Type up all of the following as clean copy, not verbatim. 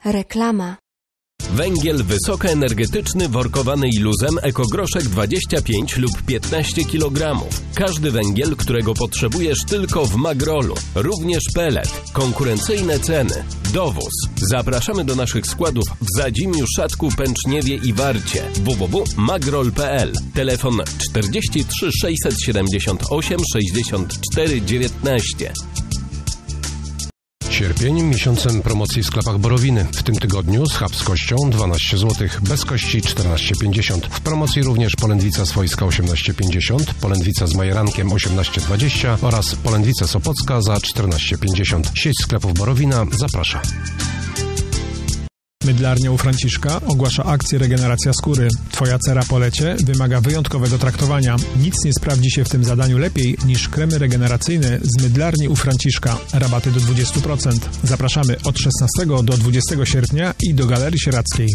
Reklama. Węgiel wysokoenergetyczny workowany iluzem Ekogroszek 25 lub 15 kg. Każdy węgiel, którego potrzebujesz tylko w Magrolu. Również pelet. Konkurencyjne ceny. Dowóz. Zapraszamy do naszych składów w Zadzimiu, Szatku, Pęczniewie i Warcie. www.magrol.pl. Telefon 43 678 64 19. Sierpień miesiącem promocji w sklepach Borowiny. W tym tygodniu schab z kością 12 zł, bez kości 14,50. W promocji również polędwica swojska 18,50, polędwica z majerankiem 18,20 oraz polędwica sopocka za 14,50. Sieć sklepów Borowina zaprasza. Mydlarnia u Franciszka ogłasza akcję Regeneracja skóry. Twoja cera po lecie wymaga wyjątkowego traktowania. Nic nie sprawdzi się w tym zadaniu lepiej niż kremy regeneracyjne z Mydlarni u Franciszka. Rabaty do 20%. Zapraszamy od 16 do 20 sierpnia i do Galerii Sieradzkiej.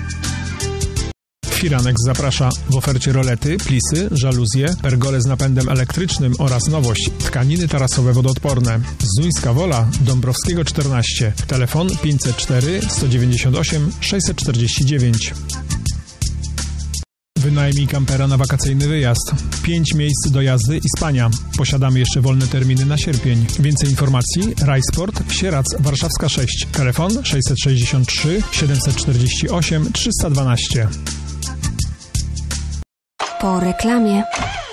Firanex zaprasza w ofercie rolety, plisy, żaluzje, pergole z napędem elektrycznym oraz nowość tkaniny tarasowe wodoodporne. Zuńska Wola, Dąbrowskiego 14. Telefon 504 198 649. Wynajmij kampera na wakacyjny wyjazd. 5 miejsc do jazdy i spania. Posiadamy jeszcze wolne terminy na sierpień. Więcej informacji Rajsport, Sieradz, Warszawska 6. Telefon 663 748 312. Po reklamie.